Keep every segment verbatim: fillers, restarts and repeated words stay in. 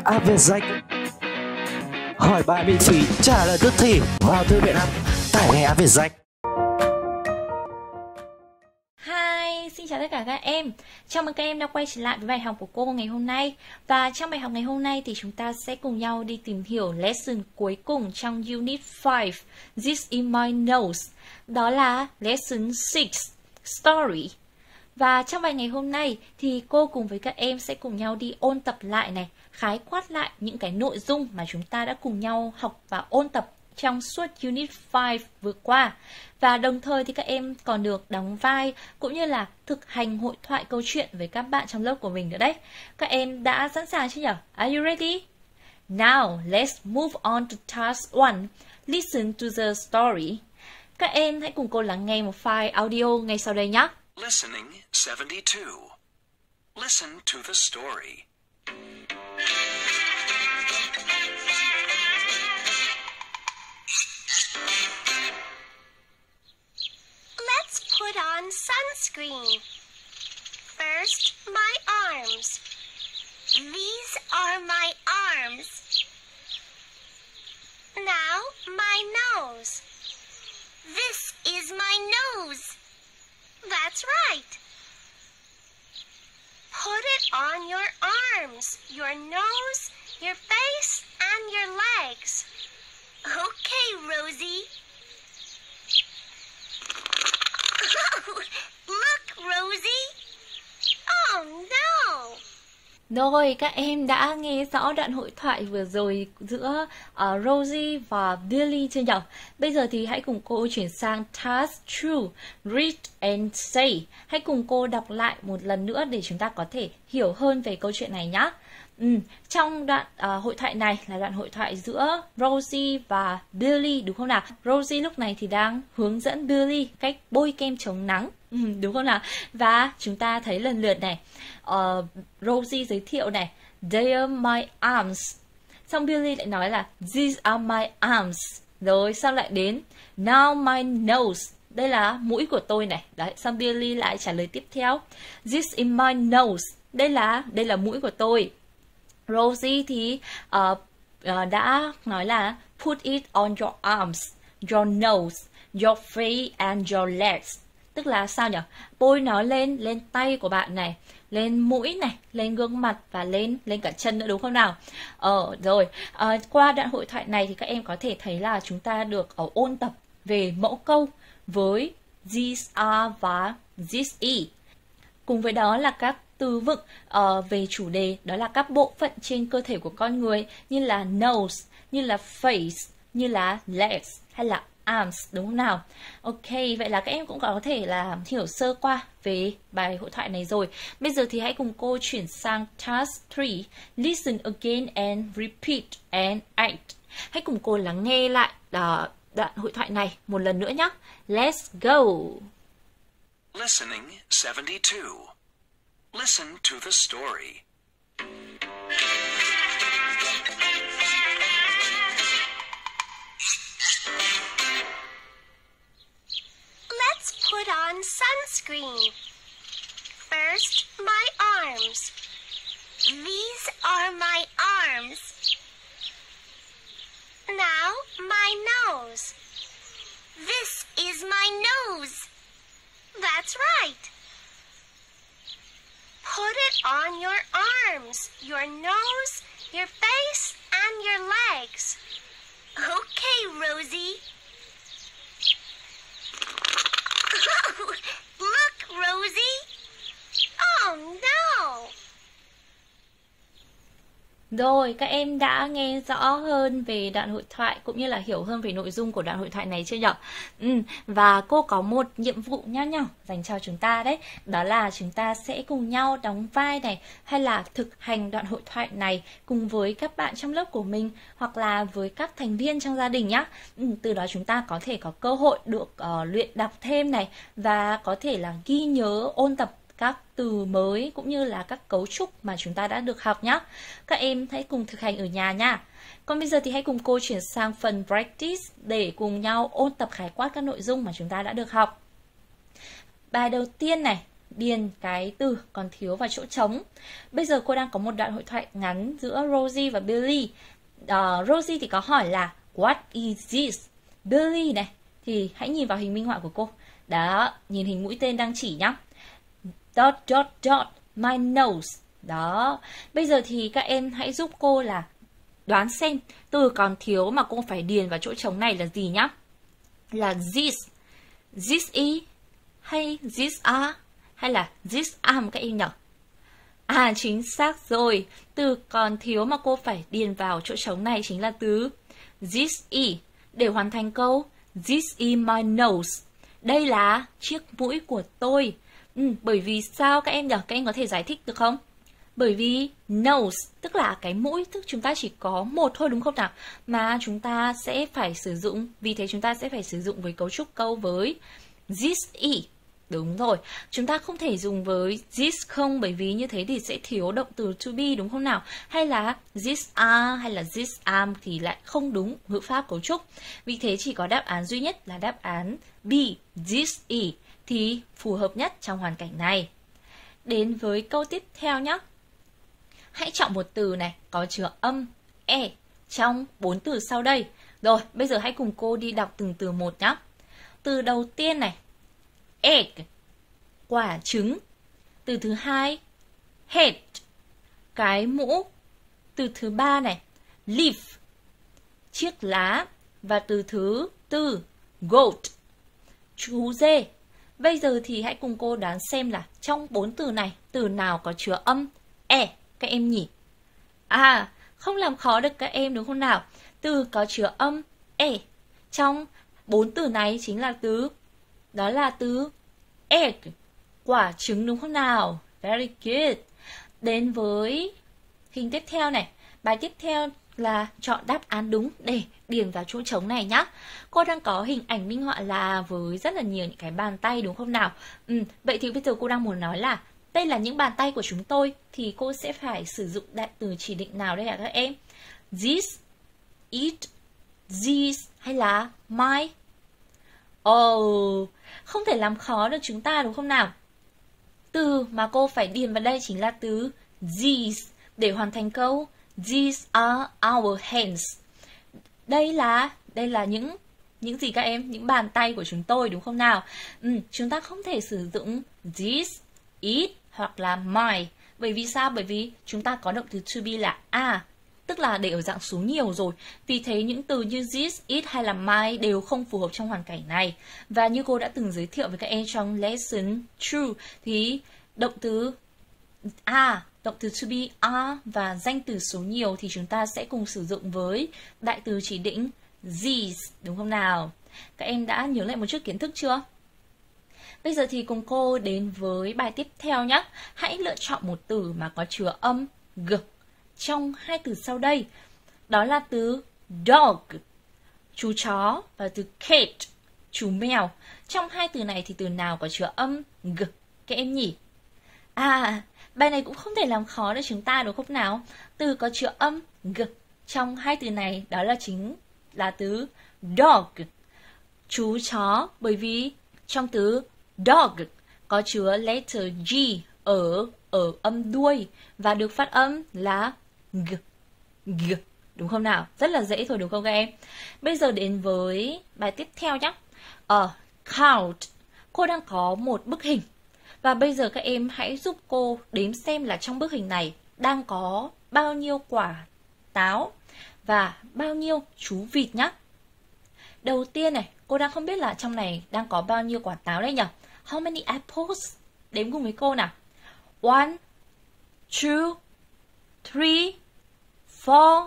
app Vietjet. Hỏi bài miễn phí, trả lời tức thì vào thư viện app, tải ngay app Vietjet. Hi, xin chào tất cả các em. Chào mừng các em đã quay trở lại với bài học của cô ngày hôm nay. Và trong bài học ngày hôm nay thì chúng ta sẽ cùng nhau đi tìm hiểu lesson cuối cùng trong Unit năm, This is my nose. Đó là lesson sáu, Story. Và trong bài ngày hôm nay thì cô cùng với các em sẽ cùng nhau đi ôn tập lại này, khái quát lại những cái nội dung mà chúng ta đã cùng nhau học và ôn tập trong suốt Unit năm vừa qua. Và đồng thời thì các em còn được đóng vai cũng như là thực hành hội thoại câu chuyện với các bạn trong lớp của mình nữa đấy. Các em đã sẵn sàng chưa nhỉ? Are you ready? Now, let's move on to task one. Listen to the story. Các em hãy cùng cô lắng nghe một file audio ngay sau đây nhé. Listening seventy-two. Listen to the story. Let's put on sunscreen. First, my arms. These are my arms. Now, my nose. This is my nose. That's right. Put it on your arms, your nose, your face, and your legs. Okay, Rosie. Look, Rosie. Oh, no. Rồi, các em đã nghe rõ đoạn hội thoại vừa rồi giữa uh, Rosie và Billy chưa nhỉ? Bây giờ thì hãy cùng cô chuyển sang Task two, Read and Say. Hãy cùng cô đọc lại một lần nữa để chúng ta có thể hiểu hơn về câu chuyện này nhé. Ừ, trong đoạn uh, hội thoại này là đoạn hội thoại giữa Rosie và Billy, đúng không nào? Rosie lúc này thì đang hướng dẫn Billy cách bôi kem chống nắng, ừ, đúng không nào? Và chúng ta thấy lần lượt này, uh, Rosie giới thiệu này, they are my arms. Xong Billy lại nói là these are my arms. Rồi sau lại đến now my nose. Đây là mũi của tôi này. Đấy, xong Billy lại trả lời tiếp theo, this is my nose. Đây là đây là mũi của tôi. Rosie thì uh, uh, đã nói là put it on your arms, your nose, your face and your legs. Tức là sao nhỉ? Bôi nó lên lên tay của bạn này, lên mũi này, lên gương mặt và lên lên cả chân nữa, đúng không nào? Ờ rồi, uh, qua đoạn hội thoại này thì các em có thể thấy là chúng ta được uh, ôn tập về mẫu câu với these are và this is. Cùng với đó là các từ vựng uh, về chủ đề, đó là các bộ phận trên cơ thể của con người như là nose, như là face, như là legs hay là arms, đúng không nào? Ok, vậy là các em cũng có thể là hiểu sơ qua về bài hội thoại này rồi. Bây giờ thì hãy cùng cô chuyển sang Task three. Listen again and repeat and act. Hãy cùng cô lắng nghe lại uh, đoạn hội thoại này một lần nữa nhé. Let's go! Listening seventy-two. Listen to the story. Let's put on sunscreen. First, my arms. These are my arms. Now, my nose. This is my nose. That's right. Put it on your arms, your nose, your face, and your legs. Okay, Rosie. Look, Rosie. Oh, no. Rồi, các em đã nghe rõ hơn về đoạn hội thoại cũng như là hiểu hơn về nội dung của đoạn hội thoại này chưa nhỉ? Ừ, và cô có một nhiệm vụ nho nhỏ dành cho chúng ta đấy. Đó là chúng ta sẽ cùng nhau đóng vai này hay là thực hành đoạn hội thoại này cùng với các bạn trong lớp của mình hoặc là với các thành viên trong gia đình nhé. Ừ, từ đó chúng ta có thể có cơ hội được uh, luyện đọc thêm này và có thể là ghi nhớ ôn tập các từ mới cũng như là các cấu trúc mà chúng ta đã được học nhé. Các em hãy cùng thực hành ở nhà nha. Còn bây giờ thì hãy cùng cô chuyển sang phần practice để cùng nhau ôn tập khái quát các nội dung mà chúng ta đã được học. Bài đầu tiên này, điền cái từ còn thiếu vào chỗ trống. Bây giờ cô đang có một đoạn hội thoại ngắn giữa Rosie và Billy. uh, Rosie thì có hỏi là what is this? Billy này thì hãy nhìn vào hình minh họa của cô. Đó, nhìn hình mũi tên đang chỉ nhá. Dot dot dot my nose. Đó, bây giờ thì các em hãy giúp cô là đoán xem từ còn thiếu mà cô phải điền vào chỗ trống này là gì nhá. Là this, this is, hay this are, hay là this am các em nhỉ? À, chính xác rồi. Từ còn thiếu mà cô phải điền vào chỗ trống này chính là từ this is. Để hoàn thành câu this is my nose. Đây là chiếc mũi của tôi. Ừ, bởi vì sao các em nhỉ? Các em có thể giải thích được không? Bởi vì nose tức là cái mũi, tức chúng ta chỉ có một thôi đúng không nào? Mà chúng ta sẽ phải sử dụng, vì thế chúng ta sẽ phải sử dụng với cấu trúc câu với this is. Đúng rồi, chúng ta không thể dùng với this không, bởi vì như thế thì sẽ thiếu động từ to be đúng không nào? Hay là this are hay là this am thì lại không đúng ngữ pháp cấu trúc. Vì thế chỉ có đáp án duy nhất là đáp án B, this is thì phù hợp nhất trong hoàn cảnh này. Đến với câu tiếp theo nhé. Hãy chọn một từ này có chứa âm e trong bốn từ sau đây. Rồi, bây giờ hãy cùng cô đi đọc từng từ một nhé. Từ đầu tiên này, egg, quả trứng. Từ thứ hai, head, cái mũ. Từ thứ ba này, leaf, chiếc lá. Và từ thứ tư, goat, chú dê. Bây giờ thì hãy cùng cô đoán xem là trong bốn từ này, từ nào có chứa âm e các em nhỉ? À, không làm khó được các em đúng không nào? Từ có chứa âm e trong bốn từ này chính là từ, đó là từ egg, quả trứng đúng không nào? Very good. Đến với hình tiếp theo này, bài tiếp theo là chọn đáp án đúng để điền vào chỗ trống này nhá. Cô đang có hình ảnh minh họa là với rất là nhiều những cái bàn tay đúng không nào? Ừ, vậy thì bây giờ cô đang muốn nói là đây là những bàn tay của chúng tôi, thì cô sẽ phải sử dụng đại từ chỉ định nào đây hả các em? This, it, these hay là my? Oh, không thể làm khó được chúng ta đúng không nào? Từ mà cô phải điền vào đây chính là từ these để hoàn thành câu these are our hands. Đây là đây là những những gì các em? Những bàn tay của chúng tôi đúng không nào? Ừ, chúng ta không thể sử dụng this, it hoặc là my. Bởi vì sao? Bởi vì chúng ta có động từ to be là a, tức là để ở dạng số nhiều rồi. Vì thế những từ như this, it hay là my đều không phù hợp trong hoàn cảnh này. Và như cô đã từng giới thiệu với các em trong lesson true thì động từ a, động từ to be are và danh từ số nhiều thì chúng ta sẽ cùng sử dụng với đại từ chỉ định these, đúng không nào? Các em đã nhớ lại một chút kiến thức chưa? Bây giờ thì cùng cô đến với bài tiếp theo nhé. Hãy lựa chọn một từ mà có chứa âm g trong hai từ sau đây. Đó là từ dog, chú chó, và từ cat, chú mèo. Trong hai từ này thì từ nào có chứa âm g các em nhỉ? À, bài này cũng không thể làm khó được chúng ta đúng không nào? Từ có chứa âm g trong hai từ này đó là chính là từ dog, chú chó, bởi vì trong từ dog có chứa letter G ở ở âm đuôi và được phát âm là g, g, đúng không nào? Rất là dễ thôi đúng không các em? Bây giờ đến với bài tiếp theo nhé. Ở uh, count, cô đang có một bức hình và bây giờ các em hãy giúp cô đếm xem là trong bức hình này đang có bao nhiêu quả táo và bao nhiêu chú vịt nhé. Đầu tiên này, cô đang không biết là trong này đang có bao nhiêu quả táo đây nhỉ? How many apples? Đếm cùng với cô nào. One, two, three, four,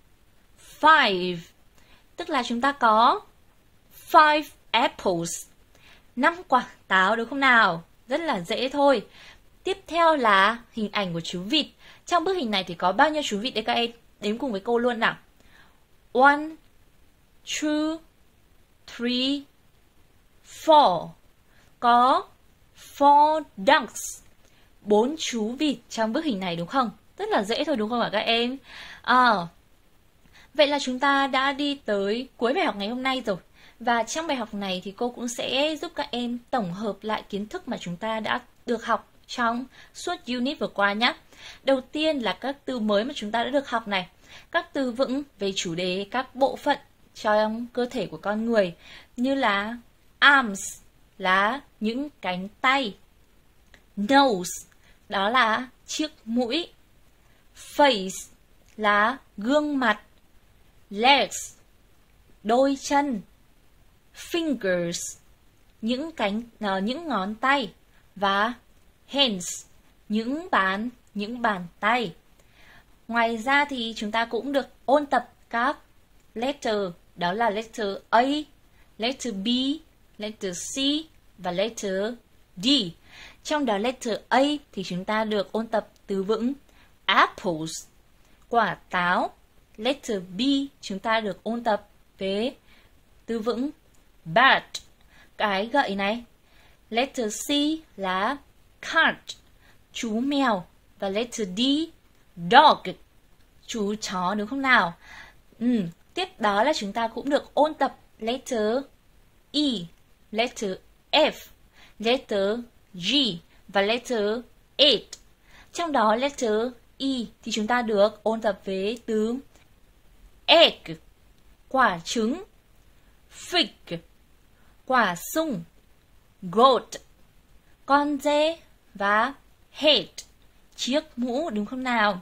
five. Tức là chúng ta có five apples. năm quả táo đúng không nào? Rất là dễ thôi. Tiếp theo là hình ảnh của chú vịt. Trong bức hình này thì có bao nhiêu chú vịt đấy các em? Đếm cùng với cô luôn nào. One, two, three, four. Có four ducks, bốn chú vịt trong bức hình này đúng không? Rất là dễ thôi đúng không ạ các em? À, vậy là chúng ta đã đi tới cuối bài học ngày hôm nay rồi. Và trong bài học này thì cô cũng sẽ giúp các em tổng hợp lại kiến thức mà chúng ta đã được học trong suốt unit vừa qua nhé. Đầu tiên là các từ mới mà chúng ta đã được học này. Các từ vựng về chủ đề các bộ phận trong cơ thể của con người, như là arms là những cánh tay, nose đó là chiếc mũi, face là gương mặt, legs đôi chân, fingers những cánh uh, những ngón tay, và hands những bàn những bàn tay. Ngoài ra thì chúng ta cũng được ôn tập các letter, đó là letter A, letter B, letter C và letter D. Trong đó letter A thì chúng ta được ôn tập từ vựng apples, quả táo. Letter B chúng ta được ôn tập về từ vựng bat, cái gậy này. Letter C là cat, chú mèo. Và letter D, dog, chú chó, đúng không nào? Ừ. Tiếp đó là chúng ta cũng được ôn tập letter E, letter F, letter G và letter eight. Trong đó letter E thì chúng ta được ôn tập về từ egg, quả trứng, fig, quả sung, goat, con dê và head, chiếc mũ, đúng không nào?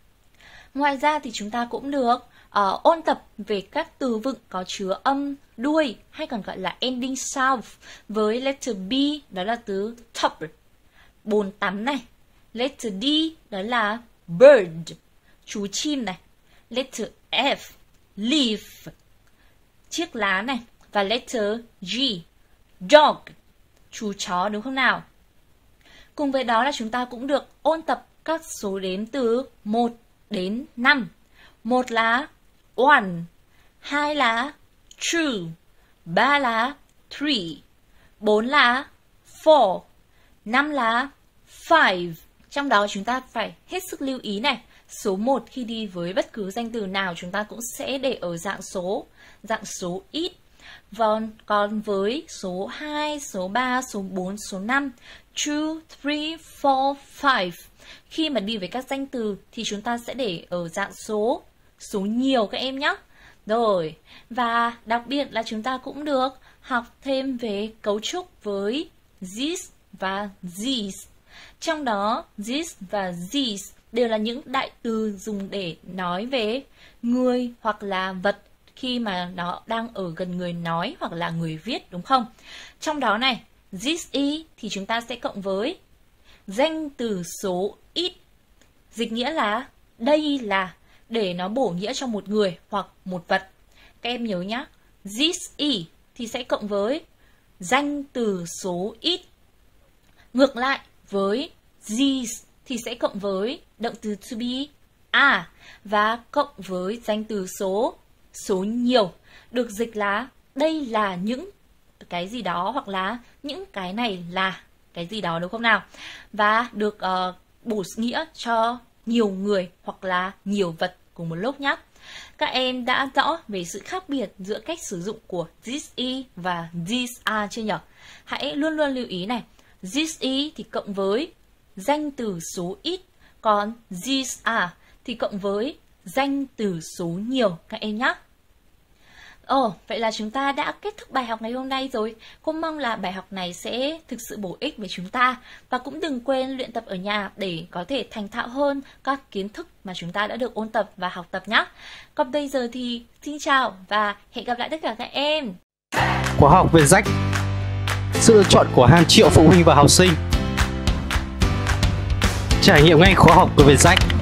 Ngoài ra thì chúng ta cũng được uh, ôn tập về các từ vựng có chứa âm đuôi hay còn gọi là ending sound với letter B, đó là từ tub, bồn tắm này. Letter D đó là bird, chú chim này. Letter F, leaf, chiếc lá này. Và letter G, dog, chú chó, đúng không nào? Cùng với đó là chúng ta cũng được ôn tập các số đếm từ một đến năm. một là one, hai là two, ba là three, bốn là four, năm là five. Trong đó chúng ta phải hết sức lưu ý này. Số một khi đi với bất cứ danh từ nào chúng ta cũng sẽ để ở dạng số, dạng số ít. Vâng, còn với số hai, số ba, số bốn, số năm, two, three, four, five, khi mà đi với các danh từ thì chúng ta sẽ để ở dạng số, số nhiều các em nhé. Rồi, và đặc biệt là chúng ta cũng được học thêm về cấu trúc với this và these. Trong đó, this và these đều là những đại từ dùng để nói về người hoặc là vật khi mà nó đang ở gần người nói hoặc là người viết, đúng không? Trong đó này, this is thì chúng ta sẽ cộng với danh từ số ít, dịch nghĩa là đây là, để nó bổ nghĩa cho một người hoặc một vật. Các em nhớ nhá, this is thì sẽ cộng với danh từ số ít. Ngược lại với these thì sẽ cộng với động từ to be are và cộng với danh từ số số nhiều, được dịch là đây là những cái gì đó hoặc là những cái này là cái gì đó, đúng không nào? Và được uh, bổ nghĩa cho nhiều người hoặc là nhiều vật cùng một lúc nhé. Các em đã rõ về sự khác biệt giữa cách sử dụng của this is và these are chưa nhỉ? Hãy luôn luôn lưu ý này, this is thì cộng với danh từ số ít, còn these are thì cộng với danh từ số nhiều các em nhé. Ồ, oh, vậy là chúng ta đã kết thúc bài học ngày hôm nay rồi. Cô mong là bài học này sẽ thực sự bổ ích với chúng ta. Và cũng đừng quên luyện tập ở nhà để có thể thành thạo hơn các kiến thức mà chúng ta đã được ôn tập và học tập nhé. Còn bây giờ thì xin chào và hẹn gặp lại tất cả các em. Khóa học về rách, sự lựa chọn của hàng triệu phụ huynh và học sinh. Trải nghiệm ngay khóa học của Vietjet.